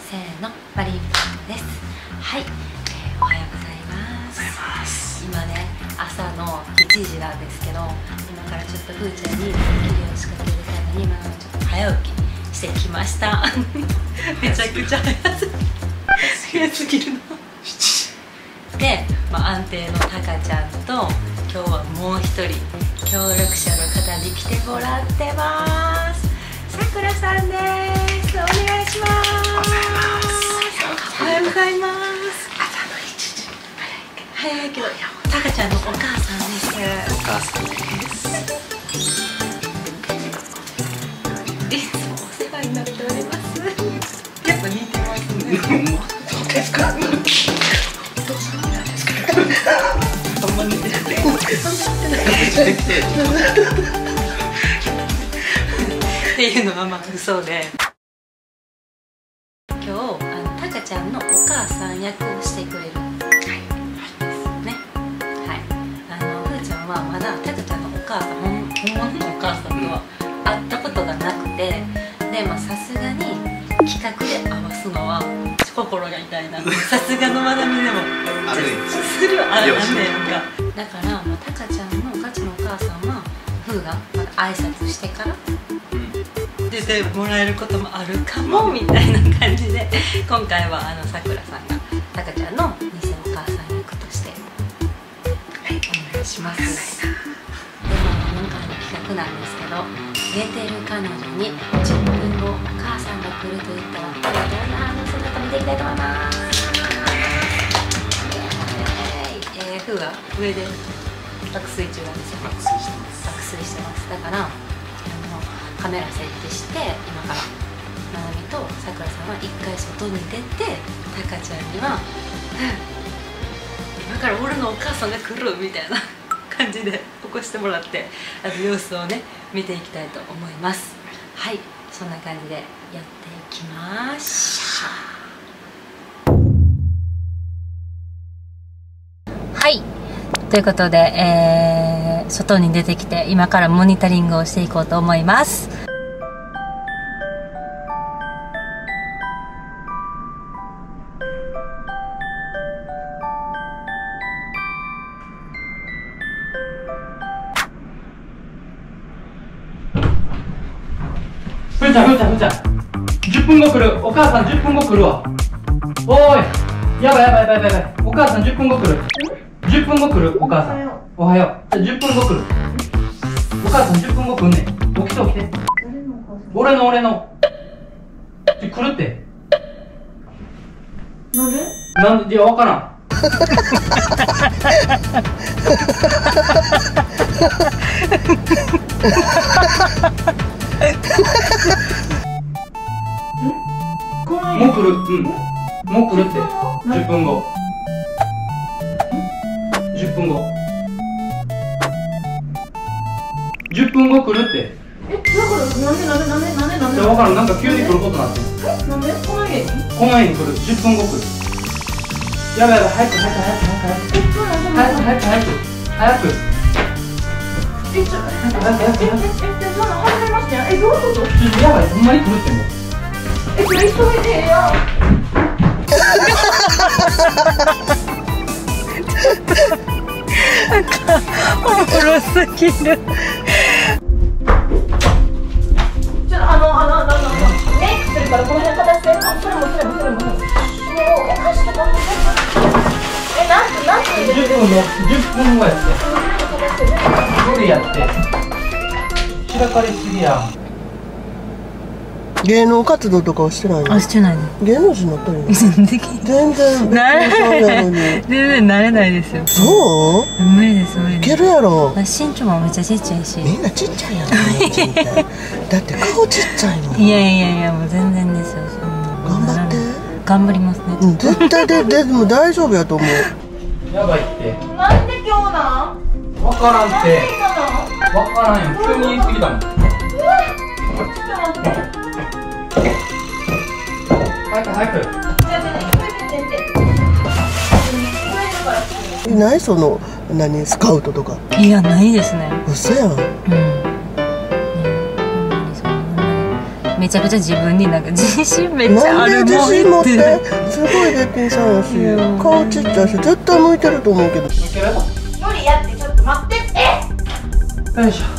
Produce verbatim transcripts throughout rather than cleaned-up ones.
せーの、マリンパンです。はい、えー、おはようございます。今ね、朝のしちじなんですけど、今からちょっとふーちゃんにドッキリを仕掛けるために、今ちょっと早起きしてきました。めちゃくちゃ早すぎ早すぎるの。で、まあ、安定のタカちゃんと今日はもう一人協力者の方に来てもらってます。さくらさんです。お願いします。おはようございます。 朝のいちじ。 早いけど、タカちゃんのお母さんです。 お母さんです。 いつもお世話になっております。やっぱ似てますね。 そうですか。お父さんなんですか。あんま似てない。 っていうのはまあ嘘で、今日あのタカちゃんのお母さん役をしてくれるですね。はい、あのふーちゃんはまだタカちゃんのお母さん、本物のお母さんとは会ったことがなくて、でまあさすがに企画で合わすのは心が痛いな。さすがのまなみでもするあるんねんか。だからまあタカちゃんのガチのお母さんはふーがまだ挨拶してから出てもらえることもあるかもみたいな感じで、今回はあのさくらさんがタカちゃんの偽お母さん役としてはいお願いします。でも今回の企画なんですけど、寝てる彼女にじゅっぷんごお母さんが来ると言ったらどんな反応するのか見ていきたいと思います。えー、ふーが上で爆睡中なんですよ。 爆睡してます。 爆睡してます。だからカメラ設置して、今からまなみとさくらさんは一回外に出て、タカちゃんには今から俺のお母さんが来るみたいな感じで起こしてもらって、あの様子をね見ていきたいと思います。はい、そんな感じでやっていきましょう。はい、ということで、えー、外に出てきて今からモニタリングをしていこうと思います。 ふーちゃんふーちゃんふーちゃん、じゅっぷんご来る。お母さんじゅっぷんご来るわ。おーい、やばいやばいやばいやばい。お母さんじゅっぷんご来る。じゅっぷんご来る。お母さんおはよう。じゅっぷんご来る。お母さんじゅっぷんご来んねん。起きて起きて。俺の俺の来るって。 なんでなんで、いや、わからん。もう来る。うん。もう来るって。じゅっぷんご。じゅっぷんご。じゅっぷんご来るって。 え、だからなんでなんでなんでなんでなんで。 いや、わからん。なんか急に来ることになってる。 え、なんでこの家に？ この家に来る。じゅっぷんご来る。やばいやばい、早く早く早く早くえ、そうなん早く早く早く早く。 え、ちょ、 早く早く早くえ、 早く。 え、え、そんな始めましたよ。え、どういうこと？ やばい、ほんまに来るってもう。 え、それ急いでよ。 おもろすぎる。 ちょっとあのあのあのあのメイクするからこの辺片して。あ、それもそれもそれもそれも。もうおかしくなって。え、なんてなんて入れてる？ じゅっぷんのじゅっぷんごやって。無理やって。散らかりすぎや。 芸能活動とかはしてないの？ あ、してないの。 芸能人になったりの？全然なれそうなのに。 全然慣れないですよ。 そう？ 無理です無理いです。 けるやろ。 身長もめっちゃちっちゃいし。 みんなちっちゃいやん。芸能人ってだって顔ちっちゃいもん。 いやいやいや、もう全然ですよ。そんな頑張って。 頑張りますね。 うん、絶対ででも大丈夫やと思う。 やばいって。 なんで今日なん？ わからんって。 今なの？ わからんよ。急に言い過ぎたもん。早く早く。 いないその何スカウトとか。 いや、ないですね。 嘘やん。 うん。ね、ほんまにそんなめめちゃくちゃ自分になんか自信めっちゃあるなんで自信持ってもんってすごいべっぴんさんやし顔ちっちゃいし絶対向いてると思うけど。 いける？よ無理やってちょっと待ってって。 いしょ。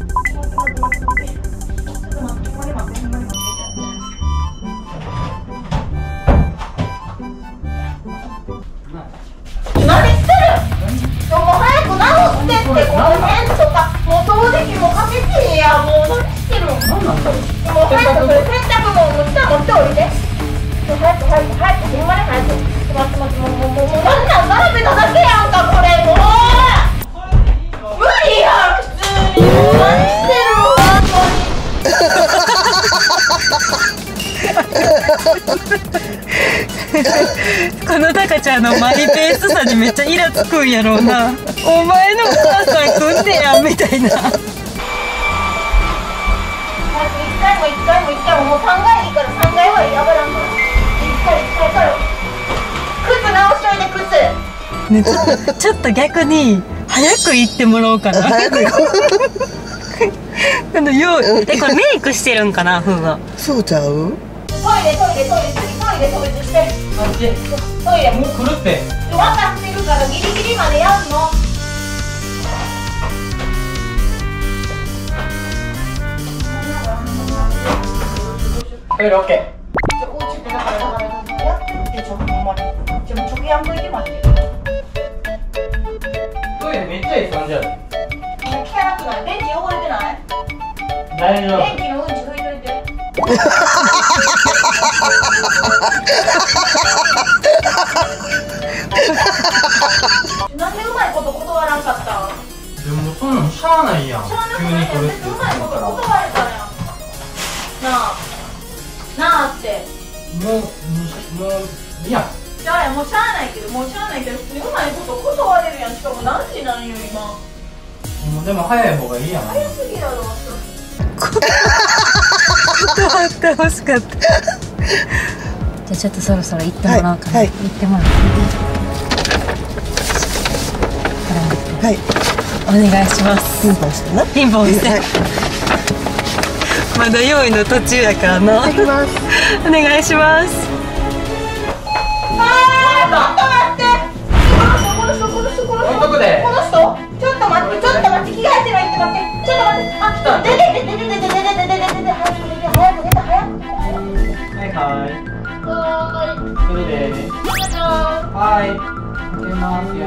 何してる？もう早く直してって、この辺とかもう掃除機もかけてや。もう何してるの？ 何なんだろう。 もう早くそれ洗濯物も下持っておいて。早く早く早く、ほんまに早く。待って待って、もうもうもうもうなんなん並べただけやんかこれ。もう無理や普通に。もう何してるの本このタカちゃんのマイペースさにめっちゃイラつくんやろうな。お前のお母さん来んねやみたいな。 当に。一回も一回も一回ももうさんかいいいからさんかいは上がらんから。一回一回から靴直しといて靴。 ね、ちょっとちょっと逆に早く行ってもらおうかな。 早く行こあのようえこれメイクしてるんかな、ふうが。 う。そうちゃう？ トイレトイレトイレ次トイレ掃除して。 あっち。 トイレもう来るって。 分かってるからギリギリまでやんの。 トイレオッケちょおうちってだからだからやってちょほんまに。ちょもうちょけやんといて待って。 ー。トイレめっちゃいい感じやで。 汚くない？便器汚れてない？ 大丈夫。 便器のうんち拭いといて。なんでうまいこと断らんかったん？ でもそんなのしゃあないやん。 しゃあなく急ないやん。 に来るって言別にうまいこと断れたやん。なあなあって。 もうもうもういいやん。 じゃあもうしゃあないけどもうしゃあないけど普通にうまいこと断れるやん。しかも何時なんよ今。 もうでも早い方がいいやん。 早すぎやろ。 断ってほしかった。じゃあちょっとそろそろ行ってもらおうかな。 はいはい行ってもらって。 はい。 お願いします。 ピンポンしてな。 ピンポンして。 はい。 まだ用意の途中やからな。 行きます。 お願いします。 あーちょっと待って。この人この人この人この人置いとくでこの人ちょっと待ってちょっと待って着替えてないって待ってちょっと待ってあ出て出て出て出て出て出て出て早く出て早く出て早く出て早くはいはい。 はーい来るでー。 じゃあはい。開けますよ。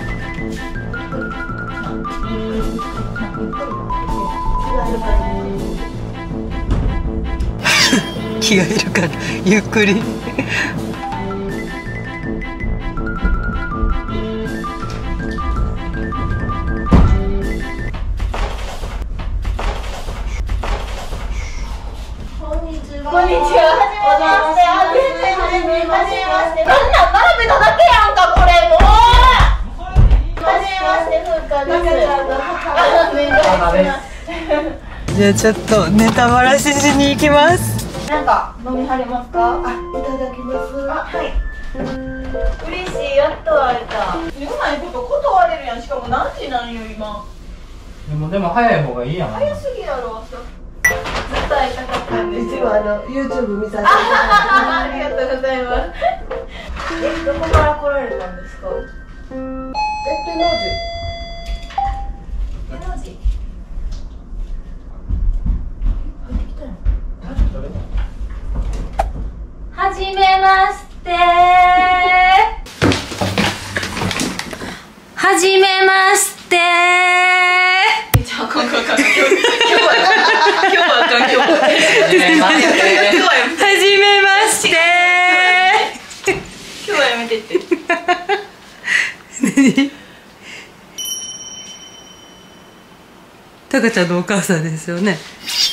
気がいるからゆっくり。 こんにちは。はじめまして。はじめまして。なんなん並べただけやんかこれもう。はじめまして、ふうかです。あ、お願いします。 じゃあちょっとネタバラシしに行きます。 なんか飲みはれますか？ あ、いただきます。 あ、はい。嬉しい、やっと会えた。うまいこと断れるやん。しかも何時なんよ今。 でもでも早い方がいいやん。 早すぎやろ。ずっと会いたかったんですよ。 一応あの YouTube 見させていただありがとうございます。え、どこから来られたんですか？ いて。え、手の字。 手の字。はじめましてはじめましてじゃあ、今回から今日は今日は今日ははじめまして今日はやめてってタカちゃんのお母さんですよね。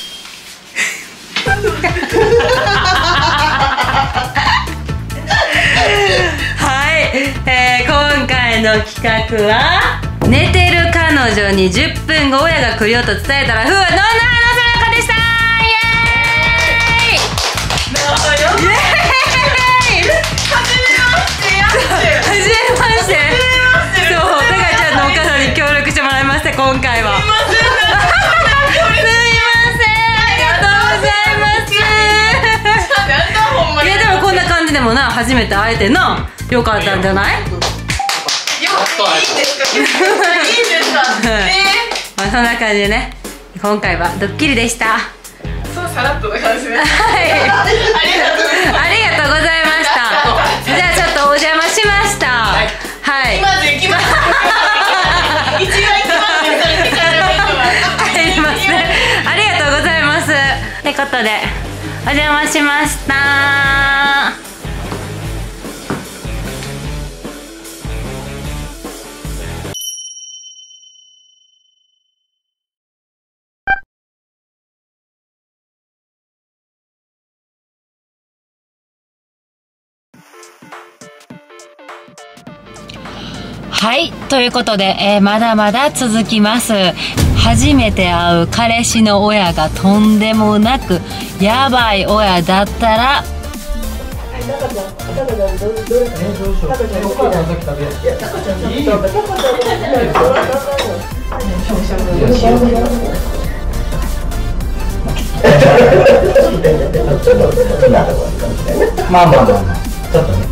はい、えー、今回の企画は寝てる彼女にじゅっぷんご親が来るよと伝えたらふうはどんな話するかでした。イエーイイエーイはじめましてそう、タカちゃんのお母さんに協力してもらいました今回は。すいません、ありがとうございます。 初めて会えてな、よかったんじゃない？ よいいんですか？いいんですか？えまあそんな感じでね、今回はドッキリでした。 そうさらっとな感じで。 はい、ありがとうございました。じゃあちょっとお邪魔しました。はい。 今で行きます。一番行きますね。それ見たら入りますね。ありがとうございます。ってことでお邪魔しました。はい、ということで、えー、まだまだ続きます。初めて会う彼氏の親がとんでもなくやばい親だったら、 まあまあまあまあ、ちょっとね。